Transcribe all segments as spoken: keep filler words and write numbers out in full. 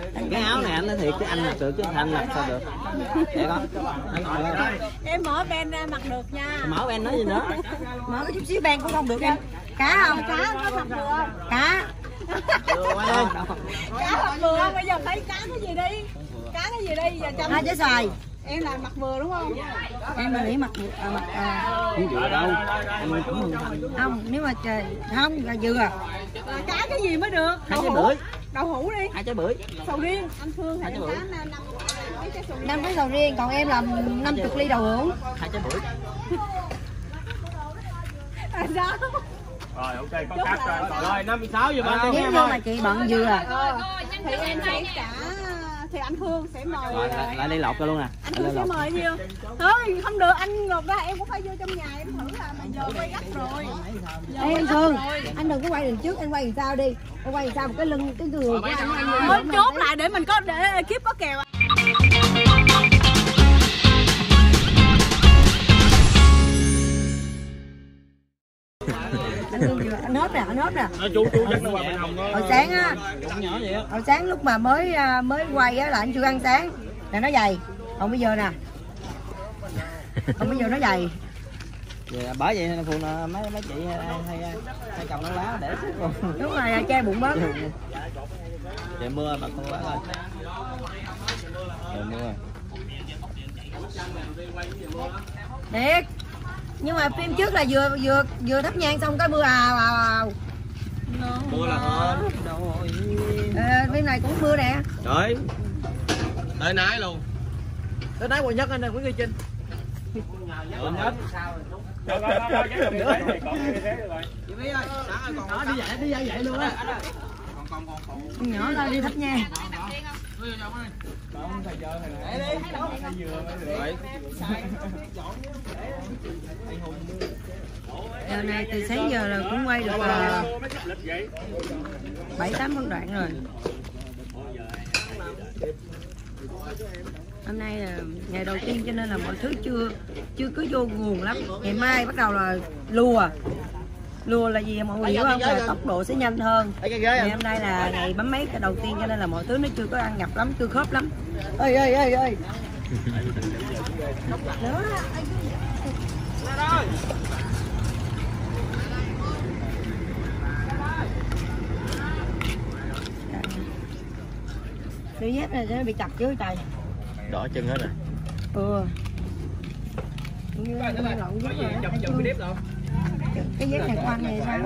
Cái áo này anh nói thiệt, cái anh mặc được chứ anh mặc sao được. Vậy đó. Em mở Ben ra mặc được nha. Mở Ben nói gì nữa? Mở cái chút xíu Ben cũng không được em. Cá không? Cá có mặc được không? Cá. Cá mặc vừa không? Bây giờ thấy cá cái gì đi? Cá cái gì đi? Giờ chăm. Hai trái xoài. Em là mặc vừa đúng không? Em là nghĩ mặc à, mặc à... không vừa đâu. Em cũng không, nếu mà trời không là vừa. Là cá cái gì mới được? Hai trái bưởi. Đậu hũ đi. Hai trái bưởi. Sầu riêng, anh Phương thì cá năm cái sầu riêng, còn em làm năm mươi ly đậu hũ. Hai trái bưởi. Đó. Rồi ok, con cắt rồi. Rồi năm mươi sáu giờ ba. Nếu như mà chị bận vừa Ờ, thì em sẽ trả thì anh Phương sẽ mời. Rồi lại, lại đây lột cho luôn nè. Anh Phương sẽ mời nhiêu? Thôi không được, anh ngược ra em cũng phải vô trong nhà em thử là bây giờ quay gấp rồi. Ê anh Phương, anh đừng có quay đường trước, anh quay đằng sau đi. Anh quay đằng sau một cái lưng cái người của anh anh Thôi chốt lại để mình có để kiếp có kèo. Anh hết nè, anh hết nè. Chú chú dắt nó qua bên hồng thôi. Hồi sáng á, nhỏ vậy á. hồi sáng lúc mà mới mới quay á là anh chưa ăn sáng là nó dày. Còn bây giờ nè, còn bây giờ nó dày. Vậy bởi vậy nên Phương mấy mấy chị hay hay trồng nó lá để luôn. Đúng rồi, che bụng bớt. Trời mưa mà con lá thôi. Trời mưa. Thiệt. Nhưng mà phim trước là vừa vừa vừa thắp nhang xong cái mưa à vào. Mưa là hết. Rồi. À, phim này cũng mưa nè. Trời. Tới nái luôn. Tới nái quần nhất anh ơi, Nguyễn Duy Trinh. Quần nhất. Chị Vy ơi, sáng ơi còn đi dạy đi dạy vậy luôn á. Còn còn còn còn. Nhỏ ra đi thắp nhang. Giờ này từ sáng giờ là cũng quay được bảy tám phân đoạn rồi. Hôm nay là ngày đầu tiên cho nên là mọi thứ chưa chưa có vô nguồn lắm. Ngày mai bắt đầu là lùa. Lùa là gì mọi người hiểu không? Là tốc độ sẽ nhanh hơn. Ngày hôm nay là ngày bấm mấy cái đầu tiên cho nên là mọi thứ nó chưa có ăn nhập lắm, chưa khớp lắm. Ơi ơi ơi ơi. Đôi dép này nó bị chặt dưới tay. Đỏ chân hết rồi. Ừ. Như lộn dép rồi. Cái dép này của anh này sao?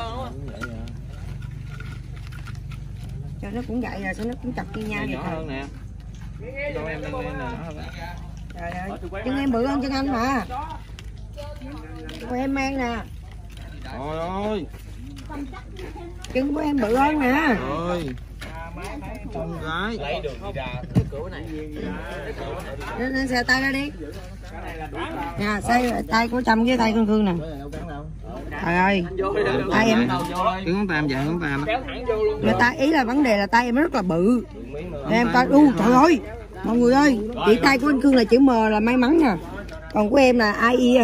Cho nó cũng vậy rồi, sao nó cũng chặt như nhau vậy hơn nè. Con em đang nhỏ hơn. Trời ơi, chân em bự hơn chân anh mà. Của em mang nè. Trời ơi. Chân của em bự hơn nè. Rồi. Con gái. Lấy đường đi ra cái cửa này. Nên xe tay ra đi. Nè, xe tay của Trâm với tay con Khương nè. Trời ơi. Tay em. Cái ngón tay em dài ngón tay em. Người ta ý là vấn đề là tay em rất là bự. Để em coi, u trời ơi. Mọi người ơi, chỉ tay của anh Khương là chữ M là may mắn nè. Còn của em là ai ia.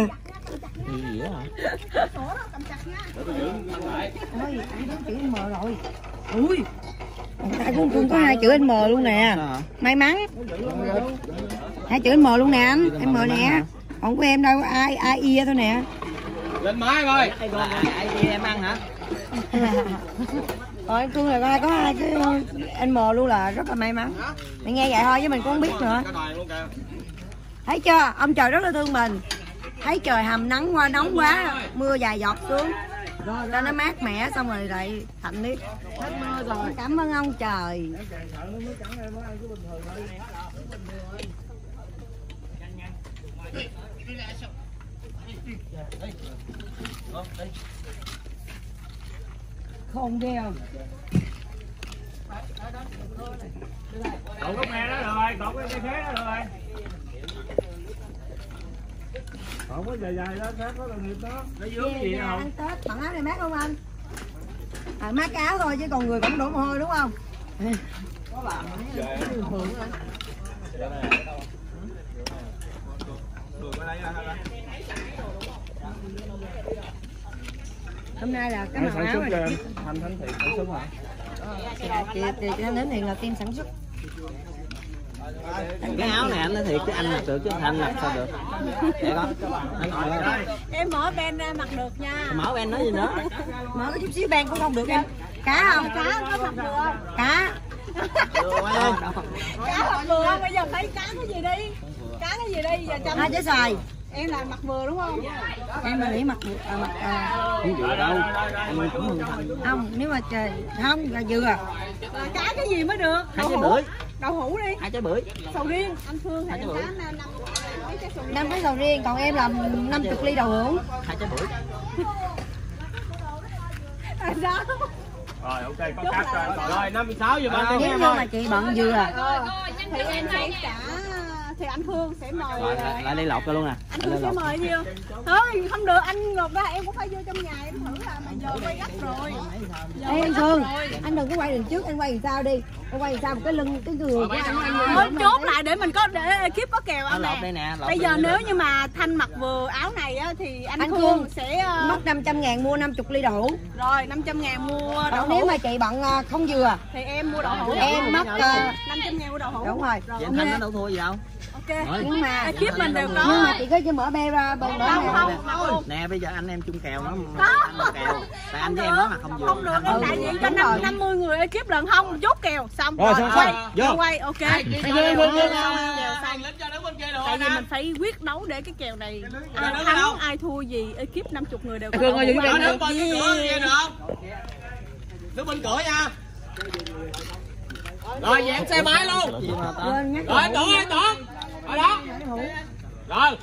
Ôi, anh chữ M rồi. Ui. Tay của anh Khương có hai chữ M luôn nè. May mắn. Hai chữ M luôn nè anh, M nè. Còn của em đâu ai ai ia thôi nè. Lên máy rồi. Ai ia em ăn hả? Rồi anh Cương là coi có hai cái anh mò luôn là rất là may mắn. Mình nghe vậy thôi chứ mình cũng không biết nữa. Thấy chưa? Ông trời rất là thương mình. Thấy trời hầm nắng qua nóng quá, mưa dài giọt xuống. Cho nó mát mẻ xong rồi lại thạnh đi. Hết mưa rồi. Cảm ơn ông trời. Khôn ghê không? Cậu có nghe đó rồi, cậu có cái thế đó rồi. Cậu có dài dài đó, khác có đồng nghiệp đó. Nó dướng gì đâu. Ăn Tết, bằng áo này mát không anh? À, mát cái áo thôi chứ còn người cũng đổ mồ hôi đúng không? Có làm mà thấy thường thường anh. Hôm nay là cái màu áo này Thanh Thánh Thiện sản xuất hả? Dạ, chị chị Thanh Thánh Thiện là team sản xuất. Cái áo này anh nói thiệt, cái anh mặc được chứ anh mặc sao được. Vậy con. Em mở Ben ra mặc được nha. Mở Ben nói gì nữa? Mở cái chút xíu Ben cũng không được em. Cá không? Cá có mặc được không? Cá. Cá mặc vừa không? Bây giờ thấy cá cái gì đi? Cá cái gì đi? Giờ chăm. Hai trái xoài. Em là mặc vừa đúng không? Em là nghĩ mặc được à, mặc à, Không vừa đâu. Anh cũng không thành. không, nếu mà trời không là vừa. Là cá cái gì mới được? Hai Đậu trái hũ. bưởi. Đậu hũ đi. Hai trái bưởi. Sầu riêng, anh Phương thì Hai trái em bưởi. cá năm mấy trái sầu riêng. Năm cái sầu riêng, còn em làm năm mươi ly đậu hũ. Hai trái bưởi. À, đó. Rồi ok con cắt rồi. Rồi năm mươi sáu giờ ba Nếu như mà chị bận vừa. Ờ, thì em sẽ trả thì anh Phương sẽ mời Rồi lại, lại đây lột cho luôn nè. anh Lại Phương sẽ lột. mời nhiêu thôi không được anh ngược ra em cũng phải vô trong nhà em thử là mà giờ quay gấp rồi. Giờ Ê quay anh gấp Phương, rồi. anh đừng có quay đường trước, anh quay đằng sau đi. Anh quay đằng sau một cái lưng, cái người của anh. anh Thôi chốt lại để mình có để ekip có kèo anh Nó lột nè. đây nè. Lột Bây đây giờ nè. nếu như mà Thanh mặc vừa áo này á thì anh, Anh Phương, Phương sẽ uh, mất năm trăm ngàn mua năm mươi ly đậu hũ. rồi năm trăm ngàn mua đậu Còn nếu hũ mà chị bận à, không vừa thì em mua đậu hũ. em mất à, năm trăm ngàn mua đậu hũ. đúng rồi. Vậy anh Thanh nó đâu thua gì đâu. Ok. Nhưng mà Ekip mình đều có. nhưng mà chị có cho mở be ra bên đó Không nè. không mặc luôn. Nè bây giờ anh em chung kèo nó Có. anh mà kèo. Tại anh với em nó mà không vừa. Không được, em đại diện cho năm năm mươi người ekip lần không chốt kèo xong Rồi, xong, quay xong. Vô. quay ok. Hai, Xong hai, hai, hai, hai, xong hai, kèo hai, xong. lính cho đứng bên kia rồi Tại vì nè. mình phải quyết đấu để cái kèo này Rồi, ai đứng ở đâu? thắng ai thua gì ekip năm mươi người đều có Khương đậu ơi, hũ đứng ăn đứng được. bên cái cửa kia được không? Đứng bên cửa nha. Rồi dẹp xe máy luôn. Quên nhắc Rồi tưởng ơi tưởng. Rồi đó. Rồi.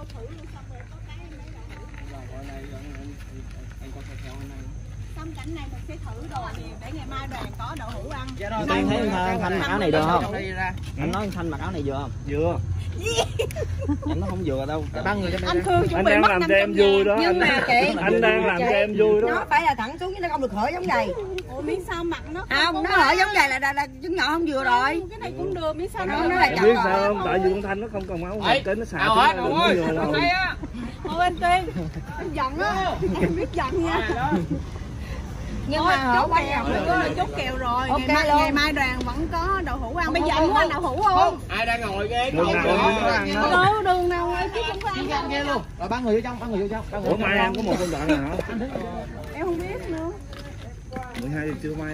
Xong cảnh này mình sẽ thử đồ nhiều để ngày mai đoàn có đậu hũ ăn. Anh thấy anh Thanh mặc áo này được không? Anh nói anh Thanh mặc áo này vừa không? Vừa. Anh nó không vừa đâu. Ba người cho Anh Phương chuẩn Anh bị đang mất làm năm cho trăm em vui đó. Nhưng anh, mà chị anh đang làm cho em vui đó. nó phải là thẳng xuống chứ nó không được hở giống vậy. Ủa miếng sao mặt nó Không, nó hở giống vậy là là, là chứng nhỏ không vừa rồi. cái này cũng được miếng sao Nó- nó nó là Em chọn biết rồi. sao không? Tại vì con Thanh nó không còn máu Ấy, cái nó xài nào cái hết, nó đâu đừng ơi. có vô Đây đâu. á. Thôi anh Tiên em giận á em biết giận nha. Nhưng Thôi mà hở chốt quá kèo nhỏ. nữa là chốt kèo rồi. Ok ngày, mai, luôn. ngày mai đoàn vẫn có đậu hũ ăn. Bây giờ anh muốn ăn đậu hũ không? Ai đang ngồi ghế Đường nào mình có ăn đó. Đâu đường nào ekip không có ăn đâu. luôn. Rồi ba người vô trong, ba người vô trong. Ba người Ủa mai em có một công đoạn nào hả? Em không biết nữa. mười hai giờ trưa mai.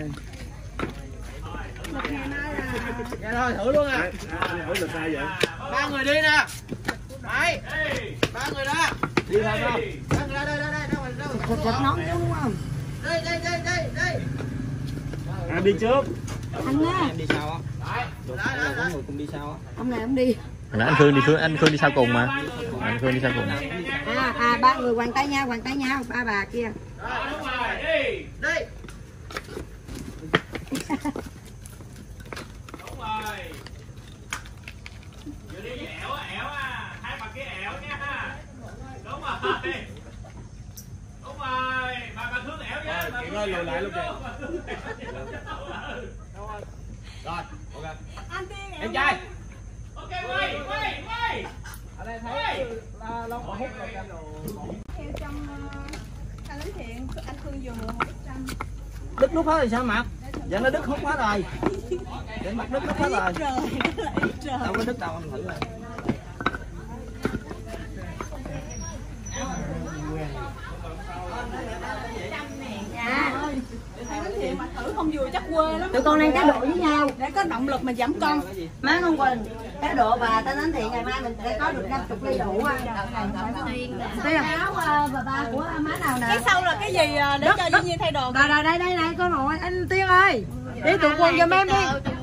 Lịch ngày mai là Dạ thôi thử luôn à. Ai- Anh hỏi là sao vậy? Ba người đi nè. Đấy. Ba người đó. Đi thôi không? Ba người đây đây đây đây đâu rồi đâu. Thịt thịt nón chứ đúng không? Đây đây đây đây đây. Anh đi trước. Anh nha, Em đi sau á. Đấy. Được, có người cùng đi sau á. ông này ông đi. Hồi nãy anh Khương đi Khương anh Khương đi sau cùng mà. Anh Khương đi sau cùng. À à ba người quàng tay nhau, quàng tay nhau, ba bà kia. Đi. Đi. Chị ơi lùi lại luôn kìa. Rồi, ok. anh Tiên Em trai. theo trong thanh lính thiện anh Phương vừa mua một trăm. Đứt nút hết rồi sao mặt? Giờ nó đứt hút hết rồi. Để mặt đứt nút hết rồi. Trời ơi trời. Đâu có đứt đâu anh thử rồi. Thanh lính thiện mà thử không vừa chắc quê lắm. Tụi con đang cá độ với nhau. Để có động lực mà giảm cân. Má con Quỳnh, cá độ và tên ánh thiện ngày mai mình sẽ có được năm mươi ly đủ ăn. Đây là áo uh, bà ba của má nào nè. Cái sau là cái gì à, để cho Duy Nhi thay đồ. Rồi rồi đây đây này con nội anh Tiên ơi. Đi tụi quân giùm em đi.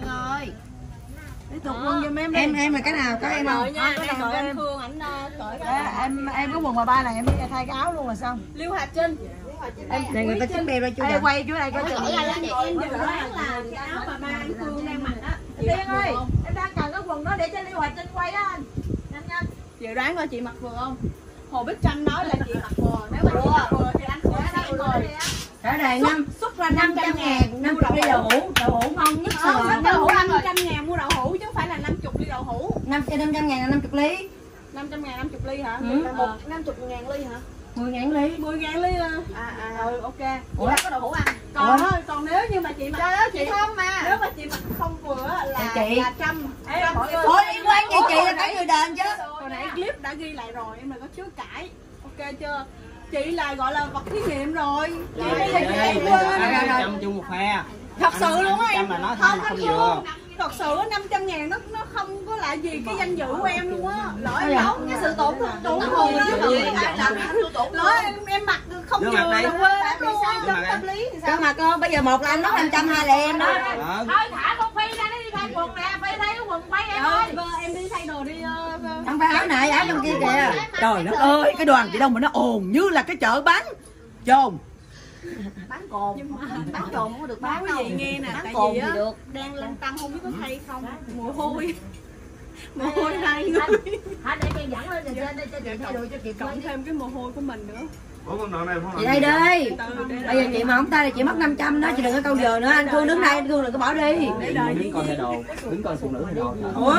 Đi tụi quân giùm em đi. Em em là cái nào có em Đợi không? nha, Có em nào đợi em. anh Phương ảnh uh, cởi Đó, cái. em em có quần bà ba này em đi thay cái áo luôn là xong. Liêu Hà Trinh. Này người ta chính bèo ra chưa? Ê, quay chú đây coi chừng. Em dự đoán là cái áo bà ba anh Phương đang mặc á. Chị Tiên mặc ơi, vừa không? em đang cần cái quần đó để cho Liêu Hoài Trinh quay á anh. Nhanh nhanh. Dự đoán coi chị mặc vừa không? Hồ Bích Tranh nói là chị mặc vừa. Nếu mà chị mặc vừa thì anh sẽ xem rồi. Trả đề năm Xuất ra năm trăm ngàn, năm mươi ly đậu hũ, đậu hũ ngon nhất Không, sờ. đậu hũ năm trăm ngàn mua đậu hũ chứ không phải là năm mươi ly đậu hũ. Năm năm trăm ngàn là năm mươi ly. năm trăm ngàn năm mươi ly hả? Ừ. Một năm mươi ngàn ly hả? mười ngàn ly. mười ngàn ly à? À à rồi ok. Ủa? Ủa có đậu hũ ăn. Còn Ủa? thôi, còn nếu như mà chị mặc Trời ơi, chị không mà. Nếu mà chị mặc không vừa á là chị. là trăm. Ôi liên quan với chị là phải người đền chứ. Hồi nãy clip đã ghi lại rồi, em đừng có chối cãi. Ok chưa? Chị là gọi là vật thí nghiệm rồi. Chị bây giờ chị em quên. Trăm chung một phe. Thật sự luôn á em. Trăm là nói Không không anh vừa. Phương. Thật sự năm trăm ngàn nó nó không có lại gì cái danh dự của em luôn á. Lỡ em nói cái sự tổn thương tổn thương lỡ em em mặc không vừa là quê lắm luôn á. Trong tâm lý thì Cơ sao? mà con bây giờ một là anh mất năm trăm, hai là em đó. Thôi thả con Phi ra nó đi thay quần nè, Phi thay cái quần quay em ơi. Vâng, em đi thay đồ đi. Không phải áo này, áo trong kia kìa. Trời đất ơi, cái đoàn chị Đông mà nó ồn như là cái chợ bán chồn. Bán cồn. Bán cồn không có được bán đâu. Quý vị nghe nè, tại vì á đang lăn tăng không biết có thay không. Mồ hôi. Mồ hôi hai người. Hả để chị dẫn lên trên đây cho chị thay đồ cho kịp. Cộng thêm cái mồ hôi của mình nữa. Ủa con đoạn này không Chị đây đi. Bây giờ chị mà không tay là chị mất năm trăm đó, chị đừng có câu giờ nữa. Anh Thương đứng đây, anh Thương đừng có bỏ đi. Đứng coi thay đồ, đứng coi phụ nữ thay đồ. Ủa?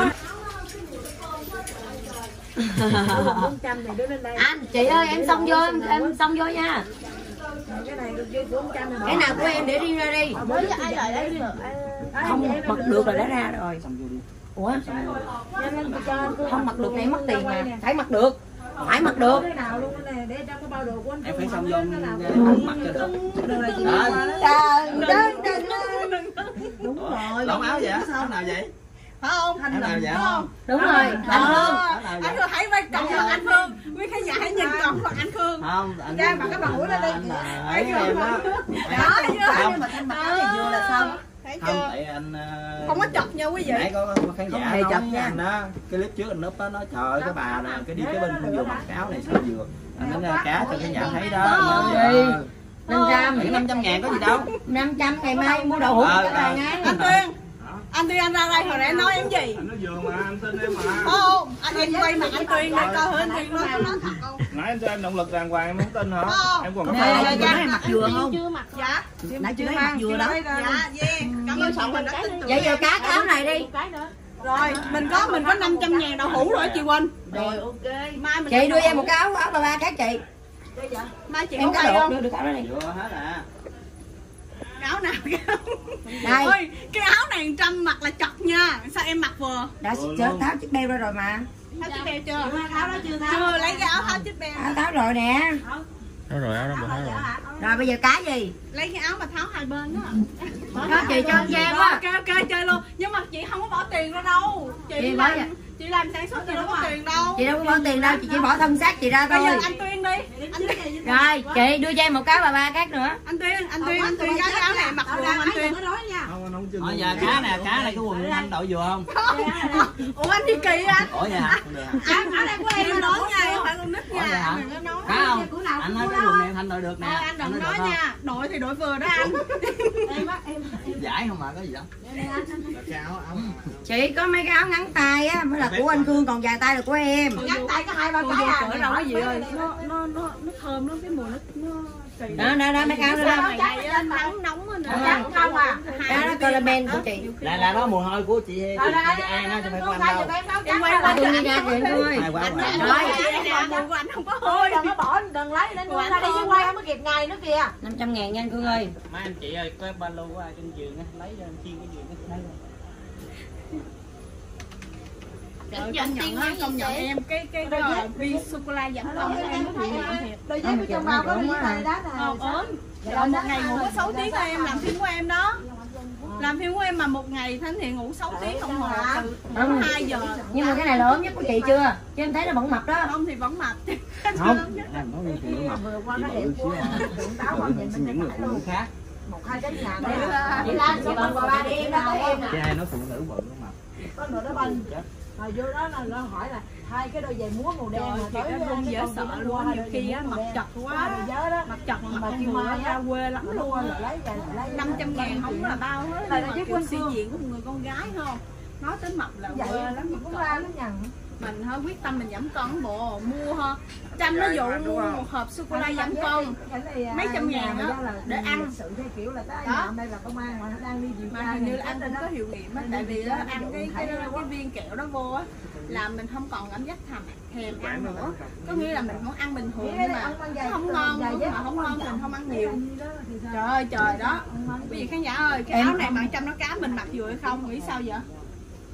Anh, chị ơi em xong vô, em, em xong vô nha. Cái nào của em để riêng ra đi. Không bật được là đã ra rồi. Ủa? Không mặc được này mất tiền mà. Phải mặc được. Phải mặc được. Em phải xong vô mặc cho được. Đúng rồi. Lỏng áo vậy á? Áo nào vậy? Phải không? Áo nào vậy? Không? Đúng rồi. Anh Thương. Anh Thương hãy quay còng vào anh Thương. Quý khán giả hãy nhìn còng vào anh Thương. Không, anh Ra mặc cái bằng mũi lên đi. Ấy em á. Đó, Không, thanh mặc áo thì vừa là xong. Thấy không, chưa? tại anh Không có chật nha quý vị. nãy có khán giả hề nói chật với nha. anh đó, cái clip trước anh núp đó nói trời ơi cái bà nè, cái đi cái bên không vừa mặc cái áo này sao vừa. Anh nói cá cho khán giả thấy đó. Gì? năm trăm. năm trăm ngàn có gì đâu. năm trăm ngày mai mua đậu hũ Ờ, cái bàn ngay. Anh Tuyên. Anh Tuyên anh ra đây hồi nãy anh nói em gì? Anh nói vừa mà, anh tin em mà. Không, anh em quay mặt anh Tuyên để coi thử anh Tuyên nói nói thật không? Nãy em cho em động lực đàng hoàng em không tin hả? Không. Em còn có Nè, phải nè, không? nè, mặc vừa không? Chưa mặc. Dạ. Nãy chị nói mặc vừa đó. Dạ, yeah. Cảm ơn sự mình đã tin tưởng. Vậy giờ cá cái áo này đi. Cái nữa. Rồi, mình có mình có năm trăm ngàn đậu hũ rồi chị Quỳnh. Rồi ok. Mai mình Chị đưa em một cái áo áo bà ba khác chị. Mai chị Em có cái quay đột không? đưa được áo đó đi. Vừa hết à. Cái áo nào cái áo? Đây. Ôi, cái áo này trăm mặc là chật nha. Sao em mặc vừa? Đã chớp tháo chiếc beo ra rồi mà. Tháo chiếc beo chưa? Áo đó chưa tháo. Chưa lấy cái áo tháo chiếc beo. Áo tháo rồi nè. Đó rồi, áo đó bỏ rồi. Rồi bây giờ cá gì? Lấy cái áo mà tháo hai bên đó. Đó chị cho anh Giang quá. Ok ok chơi luôn. Nhưng mà chị không có bỏ tiền ra đâu. Chị Chị làm bỏ vậy? chị làm sản xuất chị đâu có tiền đâu. Chị đâu có bỏ tiền đâu, chị chỉ bỏ thân xác chị ra Bây thôi. giờ anh Tuyên đi. Anh Tuyên. Rồi, chị đưa cho em một cái bà ba khác nữa. Anh Tuyên, anh Tuyên, anh Tuyên cái áo này mặc vừa không anh Tuyên? Không, anh không chừng. Bây giờ cá nè, cá này cái quần anh đội vừa không? Ủa anh đi kỳ anh. Ủa vậy hả? Không được hả? Áo áo này của em nói nha, không phải con nít Ủa vậy nha. hả? Đừng có nói. Cá không? Anh nói cái quần này anh đội được nè. Thôi anh đừng nói nha, đội thì đội vừa đó anh. Em á, em. Giải không mà có gì đâu. Chị có mấy cái áo ngắn tay á mới là của anh Cương, còn dài tay là của em. Ngắn tay có hai ba cái à. Cỡ đâu cái gì ơi. Nó nó nó nó thơm lắm, cái mùi nó nó kỳ. Đó đó đó mấy cái áo đó. Ngày này á nắng nóng á nữa. Nắng không à. Đó nó caramel của chị. Là là đó mùi hôi của chị chị An đó chứ phải của anh đâu. Em quay qua Tôi đi ra chị thôi. Hay quá mà. Nói mùi của anh không có hôi. Đừng có bỏ, đừng lấy đến ra đi với quay mới kịp ngày nữa kìa. năm trăm ngàn nha anh Cương ơi. Mấy anh chị ơi, có ba lô qua trên giường á, lấy ra chiên cái giường á. Công nhận á, công nhận em cái cái cái viên sô cô la giảm cân của em thì thiệt. Đôi dép của chồng vào có bị này đó Ờ, ốm. Rồi một ngày ngủ có sáu tiếng thôi em làm phim của em đó. Làm phim của em mà một ngày Thánh Thiện ngủ sáu tiếng đồng hồ từ hai giờ. Nhưng mà cái này là ốm nhất của chị chưa? Chứ em thấy nó vẫn mập đó. Không thì vẫn mập. Không, anh nói như phụ nữ mập. Chị bự xíu à. Những người phụ nữ khác. Một hai cái nhà đây. Chị Lan chị bằng bà ba đi em đó tới em nè. Chứ ai nói phụ nữ bự nó mập. Có nữa đó banh. Rồi vô đó là nó hỏi là hai cái đôi giày múa màu đen mà Trời ơi, run dễ sợ luôn. Nhiều khi á mặt chật quá. Mặt chật mà mặt vừa ra quê lắm luôn. năm trăm ngàn không là bao hết. Là cái quân sĩ diện của một người con gái không? Nói tính mập là quê lắm. cũng ra nó nhằn. Mình hơi quyết tâm mình giảm cân bộ mua ha. Trăm nó dụ mua một hộp sô cô la giảm cân mấy trăm ngàn đó để ăn. Sự theo kiểu là cái Đó. đây là công an mà nó đang đi điều Mà tra. hình như là anh cũng có hiệu nghiệm á, tại vì á, ăn cái cái, cái viên kẹo đó vô á là mình không còn cảm giác thèm thèm ăn nữa. Có nghĩa là mình không ăn bình thường nhưng mà nó không ngon nữa, mà không ngon thì mình không ăn nhiều. Trời ơi trời đó. Quý vị khán giả ơi, cái áo này mà trăm nó cá mình mặc vừa hay không? Nghĩ sao vậy?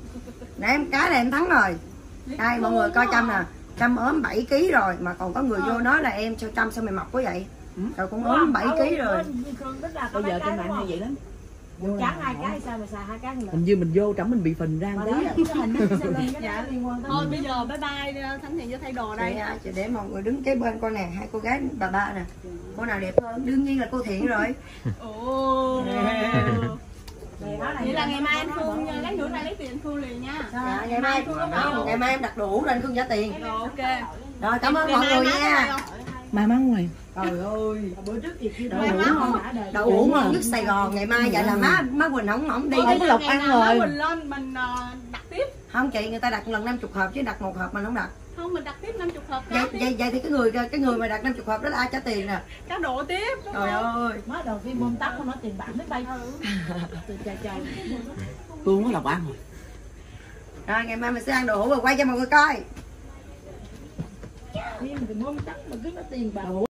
Nãy em cái này em thắng rồi. Đây mọi người coi Trâm nè, Trâm ốm bảy ký rồi mà còn có người vô nói là em sao Trâm sao mày mập quá vậy? Rồi cũng ốm bảy ký rồi. Bây giờ trên mạng hay vậy lắm. Trắng hai cái sao mà xài hai cái Hình như mình vô trỏng mình bị phình ra một tí. Dạ. Thôi bây giờ bye bye Thánh Thiện cho thay đồ đây. Chị, chị để mọi người đứng kế bên con nè, hai cô gái bà ba nè. Cô nào đẹp hơn? Đương nhiên là cô Thiện rồi. Ồ. Vậy là ngày mai anh Phương nha, lát nữa nay lấy tiền anh Phương liền nha. Dạ, ngày mai không, ngày mai em đặt đủ rồi anh Phương trả tiền. Rồi ok. Rồi cảm ơn mọi người nha. Mai mắn ngoài. Trời ơi, bữa trước gì kia đậu hũ đậu hũ ngon nhất Sài Gòn. Ngày mai vậy là má má Quỳnh không không đi không có Lộc ăn rồi. Mình lên mình đặt tiếp. Không chị, người ta đặt lần năm mươi hộp chứ đặt một hộp mình không đặt. Không, mình đặt tiếp năm mươi hộp. Vậy, vậy, vậy thì cái người cái người mà đặt năm mươi hộp đó là ai trả tiền nè? Cá độ tiếp. Trời ơi. mới đầu tiên bơm tắt không nói tiền bạc biết bay. Trời trời. Phương có Lộc ăn rồi. Rồi ngày mai mình sẽ ăn đồ hũ và quay cho mọi người coi. Phim thì bơm tắt mà cứ nói tiền bạc.